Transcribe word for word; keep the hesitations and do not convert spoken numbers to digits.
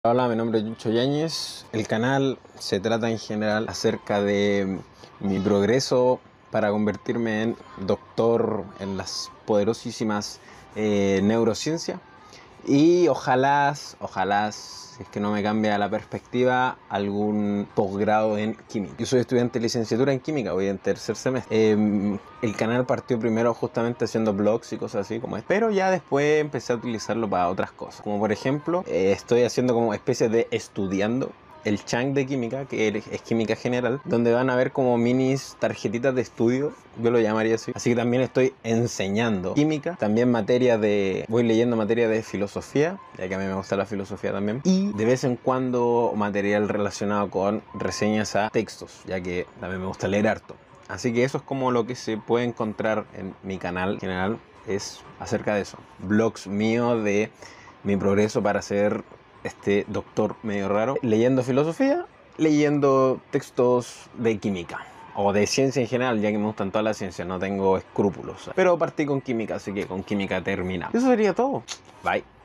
Hola, mi nombre es Yucho Yáñez. El canal se trata en general acerca de mi progreso para convertirme en doctor en las poderosísimas eh, neurociencias y ojalá, ojalá, si es que no me cambia la perspectiva, algún posgrado en química. Yo soy estudiante de licenciatura en química, voy en tercer semestre. Eh, el canal partió primero justamente haciendo blogs y cosas así como es, pero ya después empecé a utilizarlo para otras cosas. Como por ejemplo, eh, estoy haciendo como especie de estudiando el chunk de química, que es química general, donde van a ver como minis tarjetitas de estudio, yo lo llamaría así. Así que también estoy enseñando química, también materia de, voy leyendo materia de filosofía, ya que a mí me gusta la filosofía también, y de vez en cuando material relacionado con reseñas a textos, ya que también me gusta leer harto. Así que eso es como lo que se puede encontrar en mi canal en general, es acerca de eso. Blogs míos de mi progreso para ser este doctor medio raro, leyendo filosofía, leyendo textos de química o de ciencia en general, ya que me gustan todas las ciencias, no tengo escrúpulos. Pero partí con química, así que con química termina. Eso sería todo. Bye.